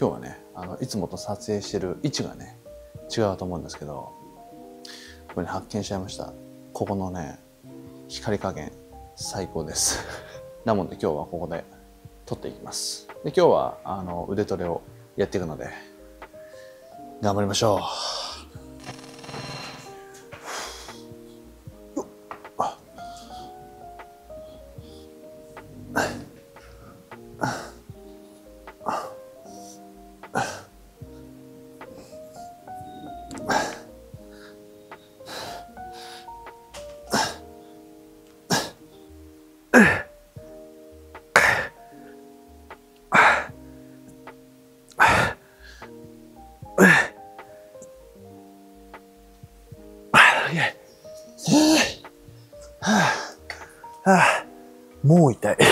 今日はね、いつもと撮影してる位置がね、違うと思うんですけど、ここに発見しちゃいました。ここのね、光加減、最高です。なので今日はここで撮っていきます。で、今日は腕トレをやっていくので、頑張りましょう。もう痛い。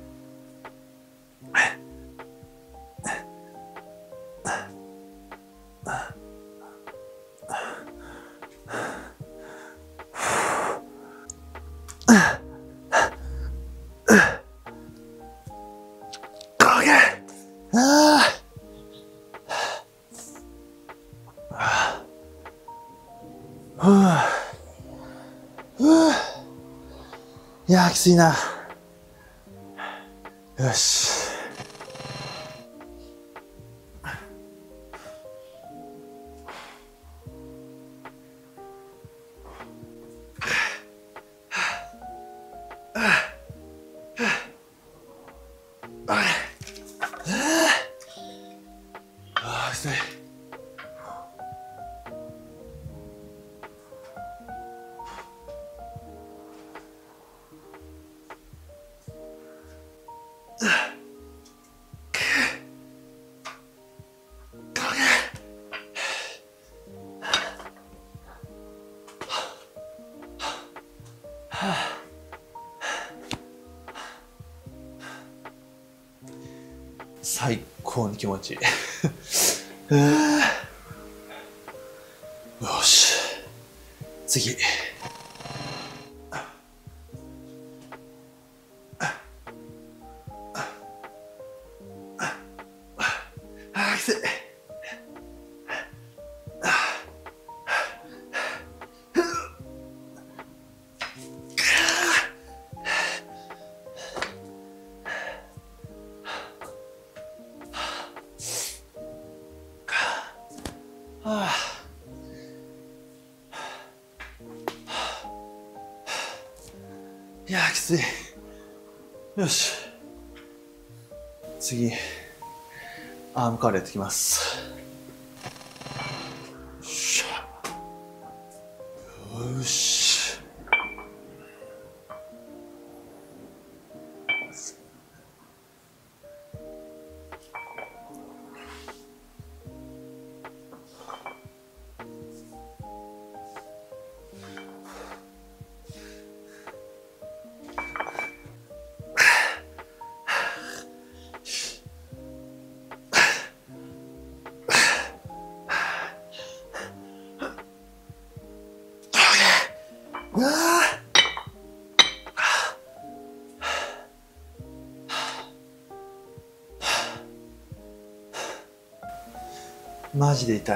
いやー、きついな。よし。きつい。最高に気持ちいい。よし、次。きつい。いやー、きつい。よし。次、アームカールやっていきます。よし。マジで痛い。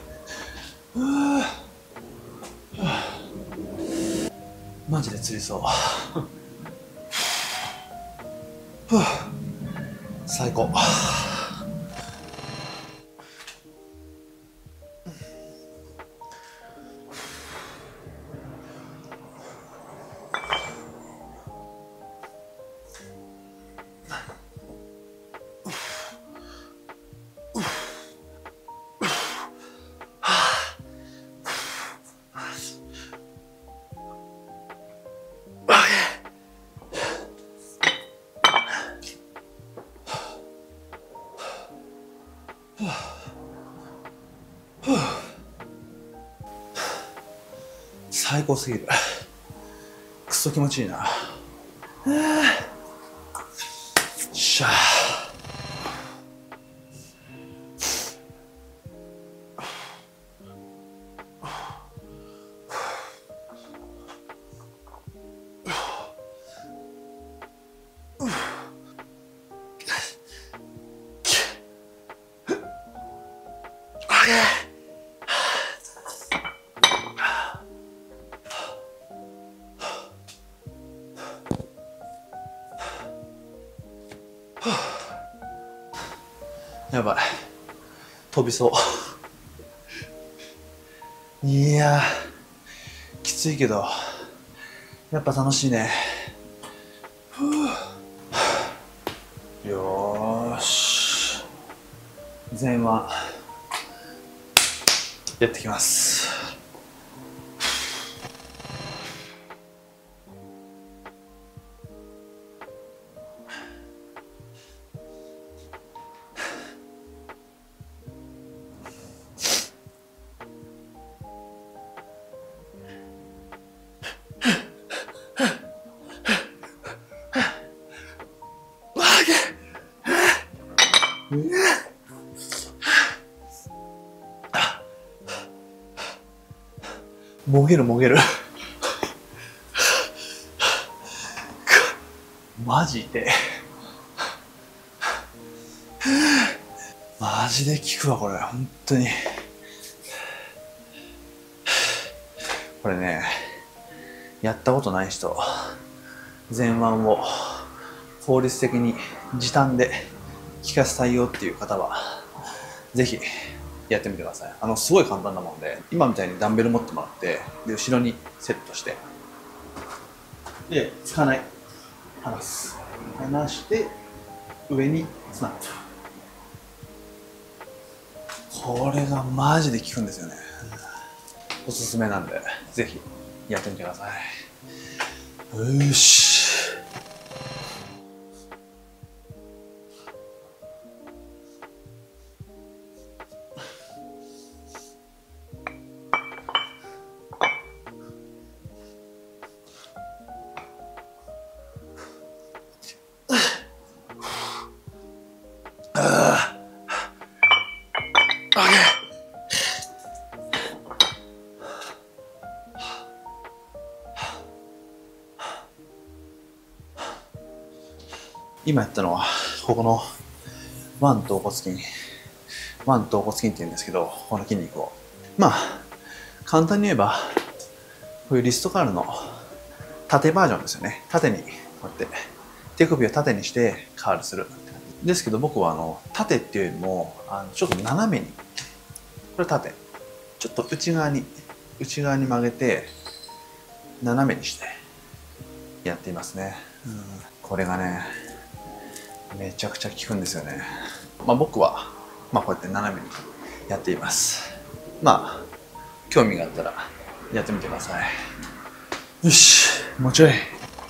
マジでつりそう。最高。最高すぎる。くそ気持ちいいな。よっしゃ。 やばい、飛びそう。いやー、きついけどやっぱ楽しいね。よーし、前腕やってきます。もげるもげるマジでマジで効くわこれ、本当に。これね、やったことない人、前腕を効率的に時短で効かせたいよっていう方はぜひやってみてください。すごい簡単なもんで、今みたいにダンベル持ってもらって、で後ろにセットして、でつかない、離して上にスナップ。これがマジで効くんですよね。おすすめなんでぜひやってみてください。よし、今やったのはここの腕頭骨筋って言うんですけど、この筋肉をまあ簡単に言えばこういうリストカールの縦バージョンですよね。縦にこうやって手首を縦にしてカールするですけど、僕は縦っていうよりもちょっと斜めに、これ縦、ちょっと内側に曲げて斜めにしてやっていますね。これがねめちゃくちゃ効くんですよね。僕はこうやって斜めにやっています。興味があったらやってみてください。よし、もうちょい。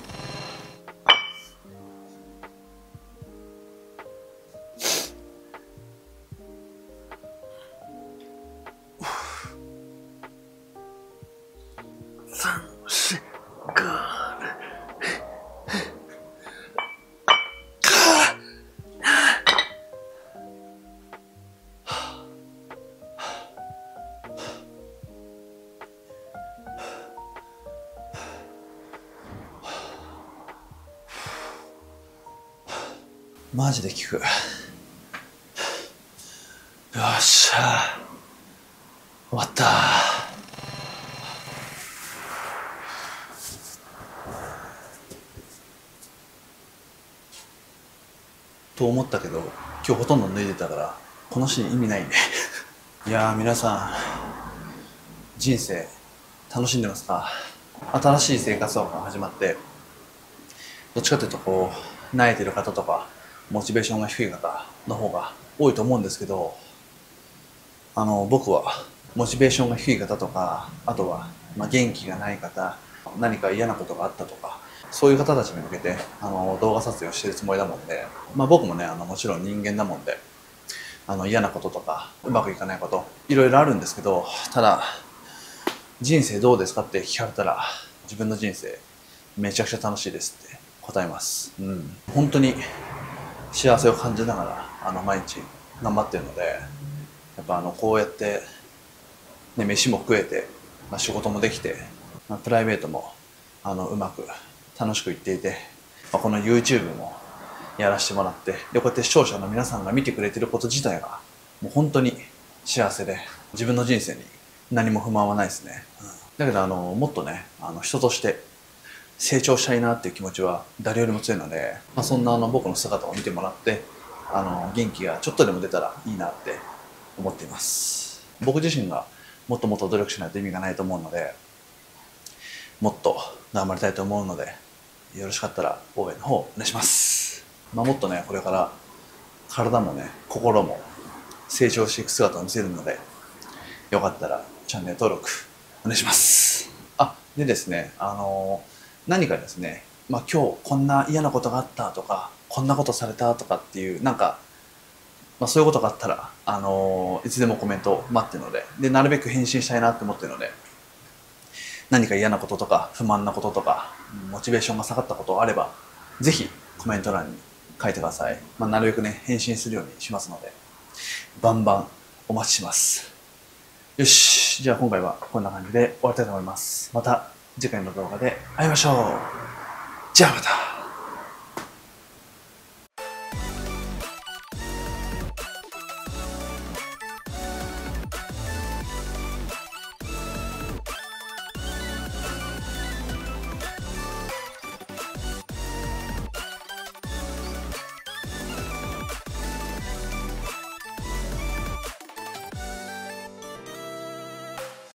マジで効く。よっしゃ、終わった。と思ったけど、今日ほとんど脱いでたからこのシーン意味ないねいやー、皆さん人生楽しんでますか？新しい生活が始まって、どっちかというと慣れてる方とかモチベーションが低い方の方が多いと思うんですけど、僕はモチベーションが低い方とか、あとは元気がない方、何か嫌なことがあったとか、そういう方たちに向けて動画撮影をしてるつもりだもんで、僕もねもちろん人間だもんで嫌なこととかうまくいかないこといろいろあるんですけど、ただ人生どうですかって聞かれたら、自分の人生めちゃくちゃ楽しいですって答えます。本当に幸せを感じながら毎日頑張ってるので、やっぱこうやって、ね、飯も食えて、仕事もできて、プライベートもうまく楽しくいっていて、この YouTube もやらせてもらって、でこうやって視聴者の皆さんが見てくれてること自体がもう本当に幸せで、自分の人生に何も不満はないですね。だけどもっとね人として成長したいなっていう気持ちは誰よりも強いので、そんな僕の姿を見てもらって元気がちょっとでも出たらいいなって思っています。僕自身がもっともっと努力しないと意味がないと思うので、もっと頑張りたいと思うので、よろしかったら応援の方お願いします。もっとね、これから体もね、心も成長していく姿を見せるので、よかったらチャンネル登録お願いします。でですね、何かですね、今日こんな嫌なことがあったとか、こんなことされたとかっていう、そういうことがあったら、いつでもコメント待ってるので、なるべく返信したいなって思ってるので、何か嫌なこととか、不満なこととか、モチベーションが下がったことがあれば、ぜひコメント欄に書いてください。なるべくね、返信するようにしますので、バンバンお待ちします。よし、じゃあ今回はこんな感じで終わりたいと思います。また次回の動画で会いましょう。じゃあまた。